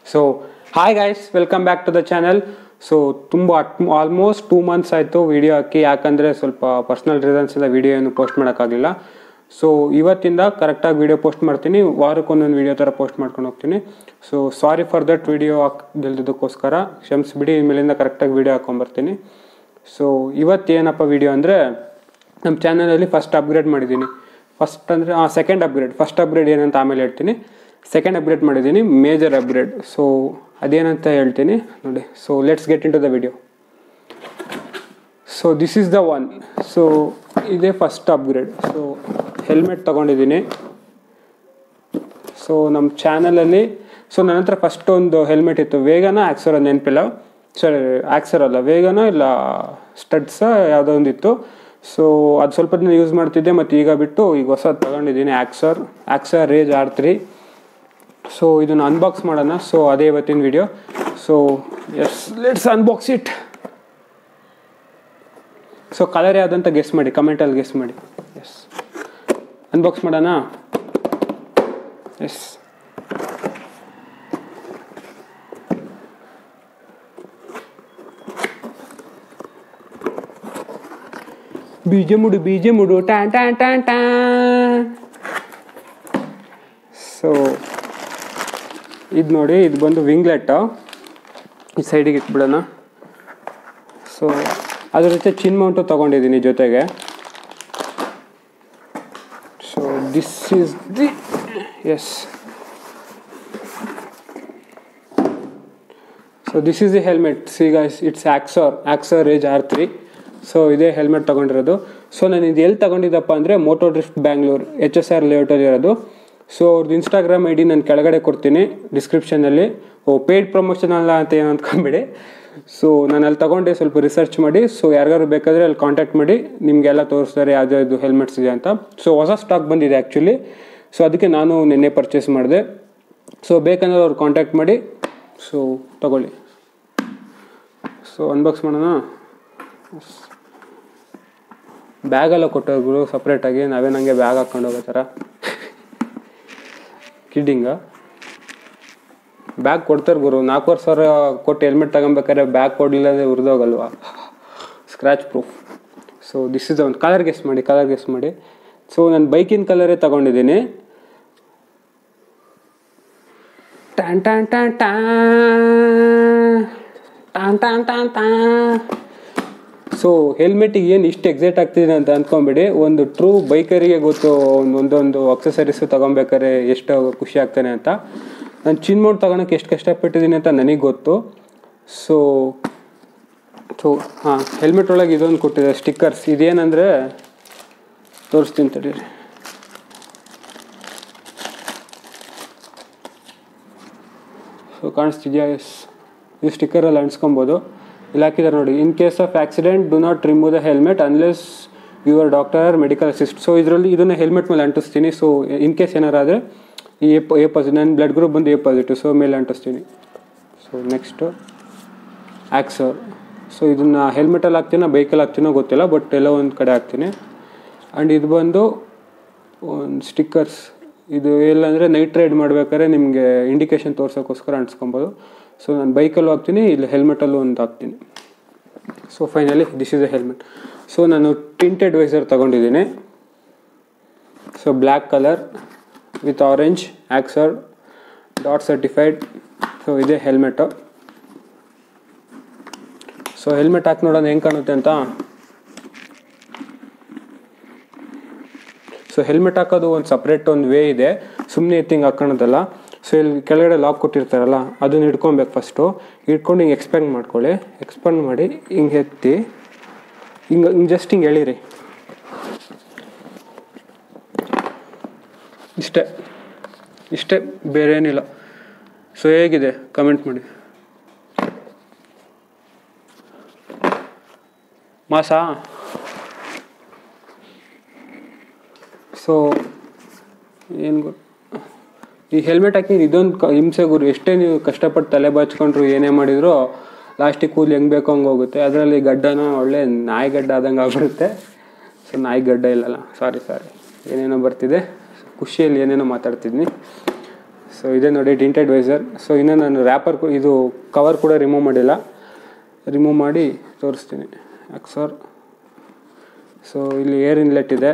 So hi guys, welcome back to the channel. So ತುಂಬ almost 2 months ಆಯಿತು video ಹಾಕಿ, ಯಾಕಂದರೆ ಸ್ವಲ್ಪ ಪರ್ಸ್ನಲ್ ರೀಸನ್ಸಿಂದ ವಿಡಿಯೋ ಏನು ಪೋಸ್ಟ್ ಮಾಡೋಕ್ಕಾಗಲಿಲ್ಲ. ಸೊ ಇವತ್ತಿಂದ ಕರೆಕ್ಟಾಗಿ ವಿಡಿಯೋ ಪೋಸ್ಟ್ ಮಾಡ್ತೀನಿ, ವಾರಕ್ಕೊಂದೊಂದು ವಿಡಿಯೋ ಥರ ಪೋಸ್ಟ್ ಮಾಡ್ಕೊಂಡು ಹೋಗ್ತೀನಿ. So sorry for that, video ಹಾಕ್ದಿಲ್ದಕ್ಕೋಸ್ಕರ ಕ್ಷಮಿಸ್ಬಿಡಿ. ಇನ್ಮೇಲಿಂದ ಕರೆಕ್ಟಾಗಿ ವಿಡಿಯೋ ಹಾಕ್ಕೊಂಬರ್ತೀನಿ. ಸೊ ಇವತ್ತೇನಪ್ಪ ವಿಡಿಯೋ ಅಂದರೆ, ನಮ್ಮ ಚಾನಲಲ್ಲಿ ಫಸ್ಟ್ ಅಪ್ಗ್ರೇಡ್ ಮಾಡಿದ್ದೀನಿ. Second upgrade. ಫಸ್ಟ್ ಅಪ್ಗ್ರೇಡ್ ಏನಂತ ಆಮೇಲೆ ಹೇಳ್ತೀನಿ. ಸೆಕೆಂಡ್ ಅಪ್ಗ್ರೇಡ್ ಮಾಡಿದ್ದೀನಿ, ಮೇಜರ್ ಅಪ್ಗ್ರೇಡ್. ಸೊ ಅದೇನಂತ ಹೇಳ್ತೀನಿ ನೋಡಿ. So let's get into the video. So this is the one. So ಇದೇ ಫಸ್ಟ್ ಅಪ್ಗ್ರೇಡ್. ಸೊ ಹೆಲ್ಮೆಟ್ ತೊಗೊಂಡಿದ್ದೀನಿ. ಸೊ ನಮ್ಮ ಚಾನಲಲ್ಲಿ ನನ್ನ ಹತ್ರ ಫಸ್ಟ್ ಒಂದು ಹೆಲ್ಮೆಟ್ ಇತ್ತು, ವೇಗನ ಆಕ್ಸರ್ ನೆನಪಿಲ್ಲ, ಆಕ್ಸರ್ ಅಲ್ಲ, ವೇಗನ ಇಲ್ಲ ಸ್ಟಡ್ಸ ಯಾವುದೋ ಒಂದಿತ್ತು. ಸೊ ಅದು ಸ್ವಲ್ಪ ದಿನ ಯೂಸ್ ಮಾಡ್ತಿದ್ದೆ, ಮತ್ತು ಈಗ ಬಿಟ್ಟು ಈಗ ಹೊಸದು ತೊಗೊಂಡಿದ್ದೀನಿ, ಆಕ್ಸರ್ ರೇಜ್ R3. ಸೊ ಇದನ್ನು ಅನ್ಬಾಕ್ಸ್ ಮಾಡೋಣ. ಸೊ ಅದೇ ಇವತ್ತಿನ video. So yes, let's unbox it. So colour ಯಾವುದಂತ ಗೆಸ್ ಮಾಡಿ, ಕಮೆಂಟಲ್ಲಿ ಗೆಸ್ ಮಾಡಿ. ಎಸ್, ಅನ್ಬಾಕ್ಸ್ ಮಾಡೋಣ. ಎಸ್, ಬೀಜ ಮುಡು ಟ್ಯಾನ್ ಟ್ಯಾನ್ ಟ್ಯಾನ್ ಟ್ಯಾನ್. ಸೊ ಇದು ನೋಡಿ, ಇದು ಬಂದು ವಿಂಗ್ಲೆಟ್. ಈ ಸೈಡಿಗೆ ಇಟ್ಬಿಡೋಣ. ಸೊ ಅದ್ರ ಜೊತೆ ಚಿನ್ ಮೌಂಟು ತೊಗೊಂಡಿದ್ದೀನಿ ಜೊತೆಗೆ. So this is the yes. So this is the helmet. See guys, it's Axor Rage R3. So ಇದೇ ಹೆಲ್ಮೆಟ್ ತೊಗೊಂಡಿರೋದು. ಸೊ ನಾನು ಇದು ಎಲ್ಲಿ ತೊಗೊಂಡಿದ್ದಪ್ಪ ಅಂದರೆ, ಮೋಟೋ ಡ್ರಿಫ್ಟ್ ಬ್ಯಾಂಗ್ಳೂರ್ HSR ಲೇಔಟಲ್ಲಿ ಇರೋದು. ಸೊ ಅವ್ರದ್ದು ಇನ್ಸ್ಟಾಗ್ರಾಮ್ ID ನಾನು ಕೆಳಗಡೆ ಕೊಡ್ತೀನಿ ಡಿಸ್ಕ್ರಿಪ್ಷನಲ್ಲಿ. ಪೇಯ್ಡ್ ಪ್ರಮೋಷನ್ ಅಲ್ಲ ಅಂತ ಏನು ಅಂದ್ಕೊಂಬಿಡಿ. ಸೊ ನಾನು ಅಲ್ಲಿ ತೊಗೊಂಡೆ, ಸ್ವಲ್ಪ ರಿಸರ್ಚ್ ಮಾಡಿ. ಸೊ ಯಾರಿಗಾರು ಬೇಕಾದರೆ ಅಲ್ಲಿ ಕಾಂಟ್ಯಾಕ್ಟ್ ಮಾಡಿ, ನಿಮಗೆಲ್ಲ ತೋರಿಸ್ತಾರೆ ಯಾವುದ್ಯಾವುದು ಹೆಲ್ಮೆಟ್ಸ್ ಇದೆ ಅಂತ. ಸೊ ಹೊಸ ಸ್ಟಾಕ್ ಬಂದಿದೆ ಆ್ಯಕ್ಚುಲಿ. ಸೊ ಅದಕ್ಕೆ ನಾನು ನಿನ್ನೆ ಪರ್ಚೇಸ್ ಮಾಡಿದೆ. ಸೊ ಬೇಕಂದ್ರೆ ಅವ್ರು ಕಾಂಟ್ಯಾಕ್ಟ್ ಮಾಡಿ. ಸೊ ತಗೊಳ್ಳಿ. ಸೊ ಅನ್ಬಾಕ್ಸ್ ಮಾಡೋಣ. ಬ್ಯಾಗೆಲ್ಲ ಕೊಟ್ಟೋರು ಸಪ್ರೇಟಾಗಿ, ನಾವೇನಂಗೆ ಬ್ಯಾಗ್ ಹಾಕ್ಕೊಂಡು ಹೋಗೋ ಥರ. ಕಿಡ್ಡಿಂಗ ಬ್ಯಾಗ್ ಕೊಡ್ತಾರೆ ಗುರು. 4,000 ಕೊಟ್ಟು ಹೆಲ್ಮೆಟ್ ತಗೊಬೇಕಾದ್ರೆ ಬ್ಯಾಗ್ ಕೊಡಲಿಲ್ಲ ಅಂದರೆ ಉರಿದೋಗಲ್ವಾ, scratch proof. So this is ಒಂದು ಕಲರ್ ಗೆಸ್ ಮಾಡಿ. ಸೊ ನಾನು ಬೈಕಿನ ಕಲರೇ ತಗೊಂಡಿದ್ದೀನಿ. ಟ್ಯಾನ್ ಟ್ಯಾನ್ ಟ್ಯಾನ್ ಟ್ಯಾನ್ ಟ್ಯಾನ್ ಟ್ಯಾನ್ ಟ್ಯಾನ್. ಸೊ ಹೆಲ್ಮೆಟಿಗೆ ಏನು ಇಷ್ಟು ಎಕ್ಸೈಟ್ ಆಗ್ತಿದ್ದೀನಿ ಅಂತ ಅಂದ್ಕೊಂಬಿಡಿ. ಒಂದು ಟ್ರೂ ಬೈಕರಿಗೆ ಗೊತ್ತು ಒಂದೊಂದು ಅಕ್ಸೆಸರೀಸು ತೊಗೊಬೇಕಾದ್ರೆ ಎಷ್ಟು ಖುಷಿ ಆಗ್ತಾನೆ ಅಂತ. ನಾನು ಚಿನ್ ಮೌಂಟ್ ತೊಗೊಳಕ್ಕೆ ಎಷ್ಟು ಕಷ್ಟಪಟ್ಟಿದ್ದೀನಿ ಅಂತ ನನಗೆ ಗೊತ್ತು. ಸೊ ಹಾಂ, ಹೆಲ್ಮೆಟ್ ಒಳಗೆ ಇದೊಂದು ಕೊಟ್ಟಿದೆ, ಸ್ಟಿಕ್ಕರ್ಸ್. ಇದೇನಂದರೆ ತೋರಿಸ್ತೀನಿ ತಡೀರಿ. ಸೊ ಕಾಣಿಸ್ತಿದ್ಯಾ? ಎಸ್, ಈ ಸ್ಟಿಕ್ಕರಲ್ಲಿ ಅಂಟಿಸ್ಕೊಬೋದು. ಇಲ್ಲಿ ಹಾಕಿದ್ದಾರೆ ನೋಡಿ, in case of accident do not remove the helmet unless your doctor or medical assist. So ಇದರಲ್ಲಿ ಇದನ್ನು ಹೆಲ್ಮೆಟ್ ಮೇಲೆ ಅಂಟಿಸ್ತೀನಿ. ಸೊ ಇನ್ ಕೇಸ್ ಏನಾರಾದರೆ ಈ ಎ ಪಾಸಿಟಿವ್, ನನ್ನ ಬ್ಲಡ್ ಗ್ರೂಪ್ ಬಂದು A+. ಸೊ ಮೇಲೆ ಅಂಟಿಸ್ತೀನಿ. So next Axor. ಸೊ ಇದನ್ನು ಹೆಲ್ಮೆಟಲ್ಲಿ ಹಾಕ್ತೀನೋ ಬೈಕಲ್ಲಿ ಹಾಕ್ತೀನೋ ಗೊತ್ತಿಲ್ಲ, ಬಟ್ ಎಲ್ಲೋ ಒಂದು ಕಡೆ ಹಾಕ್ತೀನಿ. ಆ್ಯಂಡ್ ಇದು ಬಂದು ಒಂದು ಸ್ಟಿಕ್ಕರ್ಸ್. ಇದು ಎಲ್ಲಂದರೆ ನೈಟ್ ರೈಡ್ ಮಾಡ್ಬೇಕಾದ್ರೆ ನಿಮಗೆ ಇಂಡಿಕೇಶನ್ ತೋರ್ಸೋಕ್ಕೋಸ್ಕರ ಅಂಟಿಸ್ಕೊಬೋದು. ಸೊ ನಾನು ಬೈಕಲ್ಲೂ ಹಾಕ್ತೀನಿ, ಇಲ್ಲಿ ಹೆಲ್ಮೆಟಲ್ಲೂ ಒಂದು ಹಾಕ್ತೀನಿ. So finally this is a helmet. So ನಾನು ಟಿಂಟೆಡ್ ವೈಸರ್ ತೊಗೊಂಡಿದ್ದೀನಿ. So black colour with orange, Axor DOT certified. So ಇದೇ ಹೆಲ್ಮೆಟು. ಸೊ ಹೆಲ್ಮೆಟ್ ಹಾಕಿ ನೋಡೋಣ ಹೆಂಗೆ ಕಾಣುತ್ತೆ ಅಂತ. ಸೊ ಹೆಲ್ಮೆಟ್ ಹಾಕೋದು ಒಂದು ಸಪ್ರೇಟ್ ಒಂದು ವೇ ಇದೆ, ಸುಮ್ಮನೆ ಎತ್ತಿಂಗ್ ಹಾಕೋಣದಲ್ಲ. ಸೊ ಇಲ್ಲಿ ಕೆಳಗಡೆ ಲಾಕ್ ಕೊಟ್ಟಿರ್ತಾರಲ್ಲ, ಅದನ್ನು ಹಿಡ್ಕೊಬೇಕು. ಫಸ್ಟು ಹಿಡ್ಕೊಂಡು ಹಿಂಗೆ ಎಕ್ಸ್ಪ್ಯಾಂಡ್ ಮಾಡ್ಕೊಳ್ಳಿ. ಎಕ್ಸ್ಪ್ಯಾಂಡ್ ಮಾಡಿ ಹಿಂಗೆ ಎತ್ತಿ ಹಿಂಗೆ ಜಸ್ಟ್ ಹಿಂಗೆ ಎಳೀರಿ. ಇಷ್ಟೇ, ಬೇರೆ ಏನಿಲ್ಲ. ಸೊ ಹೇಗಿದೆ ಕಮೆಂಟ್ ಮಾಡಿ. ಮಾಸಾ? ಸೊ ಏನು ಗೊತ್ತು, ಈ ಹೆಲ್ಮೆಟ್ ಹಾಕಿ ಇದೊಂದು ಹಿಂಸೆ ಗುರು. ಎಷ್ಟೇ ನೀವು ಕಷ್ಟಪಟ್ಟು ತಲೆ ಬಾಚ್ಕೊಂಡ್ರು, ಏನೇ ಮಾಡಿದ್ರು ಲಾಸ್ಟಿಗೆ ಕೂದಲು ಹೆಂಗೆ ಬೇಕೋ ಹಂಗೆ ಹೋಗುತ್ತೆ. ಅದರಲ್ಲಿ ಗಡ್ಡನ ಒಳ್ಳೆ ನಾಯಿ ಗಡ್ಡ ಆದಂಗೆ ಆಗ್ಬಿಡುತ್ತೆ. ಸೊ ನಾಯಿ ಗಡ್ಡ ಇಲ್ಲಲ್ಲ, ಸಾರಿ ಏನೇನೋ ಬರ್ತಿದೆ, ಖುಷಿಯಲ್ಲಿ ಏನೇನೋ ಮಾತಾಡ್ತಿದ್ನಿ. ಸೊ ಇದೇ ನೋಡಿ ಟಿಂಟೆಡ್ ವೈಸರ್. ಸೊ ಇನ್ನೂ ನಾನು ರ್ಯಾಪರ್ ಇದು ಕವರ್ ಕೂಡ ರಿಮೂವ್ ಮಾಡಿಲ್ಲ, ರಿಮೂವ್ ಮಾಡಿ ತೋರಿಸ್ತೀನಿ ಯಾಕೆ ಸರ್. ಸೊ ಇಲ್ಲಿ ಏರ್ ಇನ್ಲೆಟ್ ಇದೆ,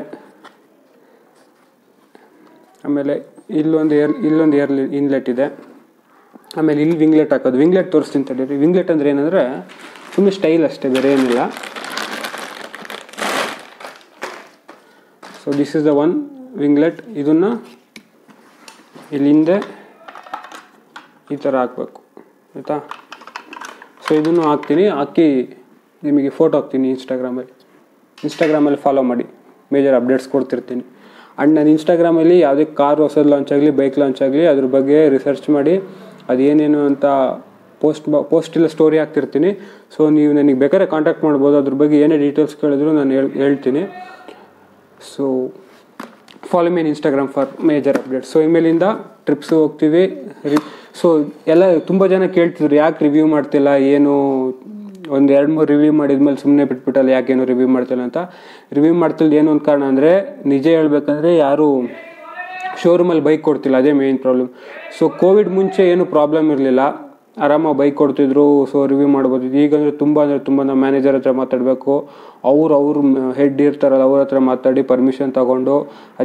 ಆಮೇಲೆ ಇಲ್ಲೊಂದು ಏರ್ ಇನ್ಲೆಟ್ ಇದೆ, ಆಮೇಲೆ ಇಲ್ಲಿ ವಿಂಗ್ಲೆಟ್ ಹಾಕೋದು. ವಿಂಗ್ಲೆಟ್ ತೋರಿಸ್ತೀನಿ ತಡೀರಿ. ವಿಂಗ್ಲೆಟ್ ಅಂದರೆ ಏನಂದರೆ ಸುಮ್ಮನೆ ಸ್ಟೈಲ್ ಅಷ್ಟೇ, ಬೇರೆ ಏನಿಲ್ಲ. So this is the one winglet. ಇದನ್ನು ಇಲ್ಲಿ ಹಿಂದೆ ಈ ಥರ ಹಾಕಬೇಕು ಆಯಿತಾ. ಸೊ ಇದನ್ನು ಹಾಕಿ ನಿಮಗೆ ಫೋಟೋ ಹಾಕ್ತೀನಿ ಇನ್ಸ್ಟಾಗ್ರಾಮಲ್ಲಿ ಫಾಲೋ ಮಾಡಿ, ಮೇಜರ್ ಅಪ್ಡೇಟ್ಸ್ ಕೊಡ್ತಿರ್ತೀನಿ. ಆ್ಯಂಡ್ ನಾನು ಇನ್ಸ್ಟಾಗ್ರಾಮಲ್ಲಿ ಯಾವುದೇ ಕಾರ್ ಹೊಸದು ಲಾಂಚ್ ಆಗಲಿ, ಬೈಕ್ ಲಾಂಚ್ ಆಗಲಿ, ಅದ್ರ ಬಗ್ಗೆ ರಿಸರ್ಚ್ ಮಾಡಿ ಅದೇನೇನು ಅಂತ ಪೋಸ್ಟ್ ಇಲ್ಲ ಸ್ಟೋರಿ ಹಾಕ್ತಿರ್ತೀನಿ. ಸೊ ನೀವು ನನಗೆ ಬೇಕಾದ್ರೆ ಕಾಂಟ್ಯಾಕ್ಟ್ ಮಾಡ್ಬೋದು, ಅದ್ರ ಬಗ್ಗೆ ಏನೇ ಡೀಟೇಲ್ಸ್ ಕೇಳಿದ್ರು ನಾನು ಹೇಳ್ತೀನಿ. So follow me in Instagram for major updates. So ಇಮೇಲಿಂದ ಟ್ರಿಪ್ಸು ಹೋಗ್ತೀವಿ. ಸೊ ಎಲ್ಲ ತುಂಬ ಜನ ಕೇಳ್ತಿದ್ರು ಯಾಕೆ ರಿವ್ಯೂ ಮಾಡ್ತಿಲ್ಲ, ಏನು ಒಂದು 2-3 ರಿವ್ಯೂ ಮಾಡಿದ್ಮೇಲೆ ಸುಮ್ಮನೆ ಬಿಟ್ಬಿಟ್ಟಲ್ಲ, ಯಾಕೇನು ರಿವ್ಯೂ ಮಾಡ್ತಿಲ್ಲ ಅಂತ. ರಿವ್ಯೂ ಮಾಡ್ತಿಲ್ಲ ಏನು ಒಂದು ಕಾರಣ ಅಂದರೆ, ನಿಜ ಹೇಳ್ಬೇಕಂದ್ರೆ ಯಾರು ಶೋರೂಮಲ್ಲಿ ಬೈಕ್ ಕೊಡ್ತಿಲ್ಲ, ಅದೇ ಮೇಯ್ನ್ ಪ್ರಾಬ್ಲಮ್. ಸೊ ಕೋವಿಡ್ ಮುಂಚೆ ಏನು ಪ್ರಾಬ್ಲಮ್ ಇರಲಿಲ್ಲ, ಆರಾಮಾಗಿ ಬೈಕ್ ಕೊಡ್ತಿದ್ರು. ಸೊ ರಿವ್ಯೂ ಮಾಡ್ಬೋದು. ಈಗಂದರೆ ತುಂಬ ನಮ್ಮ ಮ್ಯಾನೇಜರ್ ಹತ್ರ ಮಾತಾಡಬೇಕು, ಅವ್ರು ಹೆಡ್ ಇರ್ತಾರಲ್ಲ ಅವ್ರ ಹತ್ರ ಮಾತಾಡಿ ಪರ್ಮಿಷನ್ ತೊಗೊಂಡು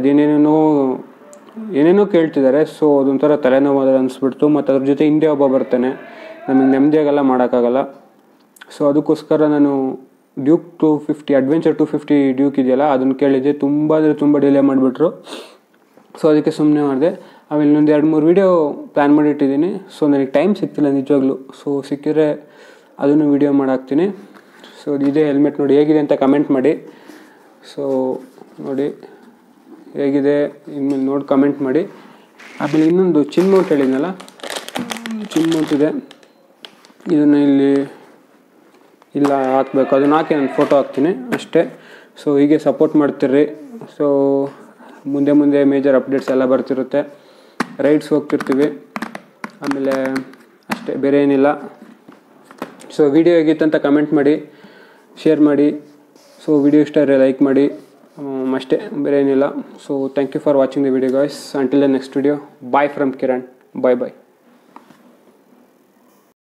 ಏನೇನೋ ಕೇಳ್ತಿದ್ದಾರೆ. ಸೊ ಅದೊಂಥರ ತಲೆನೋವು ಅನಿಸ್ಬಿಡ್ತು. ಮತ್ತು ಅದ್ರ ಜೊತೆ ಹಿಂದೆ ಒಬ್ಬ ಬರ್ತಾನೆ, ನಮಗೆ ನೆಮ್ಮದಿಯಾಗೆಲ್ಲ ಮಾಡೋಕ್ಕಾಗಲ್ಲ. ಸೊ ಅದಕ್ಕೋಸ್ಕರ ನಾನು ಡ್ಯೂಕ್ 250 ಅಡ್ವೆಂಚರ್ 250 ಡ್ಯೂಕ್ ಇದೆಯಲ್ಲ ಅದನ್ನು ಕೇಳಿದ್ದೆ. ತುಂಬ ಡಿಲೇ ಮಾಡಿಬಿಟ್ರು. ಸೊ ಅದಕ್ಕೆ ಸುಮ್ಮನೆ ಮಾಡಿದೆ. ಆಮೇಲೆ ಇನ್ನೊಂದು 2-3 ವೀಡಿಯೋ ಪ್ಲ್ಯಾನ್ ಮಾಡಿಟ್ಟಿದ್ದೀನಿ. ಸೊ ನನಗೆ ಟೈಮ್ ಸಿಗ್ತಿಲ್ಲ ನಿಜವಾಗ್ಲೂ. ಸೊ ಸಿಕ್ಕಿದ್ರೆ ಅದನ್ನು ವೀಡಿಯೋ ಮಾಡಾಕ್ತೀನಿ. ಸೊ ಇದೇ ಹೆಲ್ಮೆಟ್ ನೋಡಿ ಹೇಗಿದೆ ಅಂತ ಕಮೆಂಟ್ ಮಾಡಿ. ಸೊ ನೋಡಿ ಹೇಗಿದೆ ಇನ್ಮೇಲೆ ನೋಡಿ ಕಮೆಂಟ್ ಮಾಡಿ. ಆಮೇಲೆ ಇನ್ನೊಂದು ಚಿನ್ ಮೌಂಟ್ ಹೇಳಿದ್ನಲ್ಲ, ಚಿನ್ ಮೌಂಟ್ ಇದೆ, ಇದನ್ನು ಇಲ್ಲ ಹಾಕಬೇಕು. ಅದನ್ನು ಹಾಕಿ ನಾನು ಫೋಟೋ ಹಾಕ್ತೀನಿ ಅಷ್ಟೇ. ಸೊ ಹೀಗೆ ಸಪೋರ್ಟ್ ಮಾಡ್ತಿರ್ರಿ. ಸೊ ಮುಂದೆ ಮೇಜರ್ ಅಪ್ಡೇಟ್ಸ್ ಎಲ್ಲ ಬರ್ತಿರುತ್ತೆ, ರೈಡ್ಸ್ ಹೋಗ್ತಿರ್ತೀವಿ. ಆಮೇಲೆ ಅಷ್ಟೇ, ಬೇರೆ ಏನಿಲ್ಲ. ಸೊ ವಿಡಿಯೋ ಹೇಗಿತ್ತಂತ ಕಮೆಂಟ್ ಮಾಡಿ, ಶೇರ್ ಮಾಡಿ. ಸೊ ವಿಡಿಯೋ ಇಷ್ಟ ಆದರೆ ಲೈಕ್ ಮಾಡಿ, ಅಷ್ಟೇ, ಬೇರೆ ಏನಿಲ್ಲ. So thank you for watching the video guys. Until the next video. Bye from Kiran. Bye.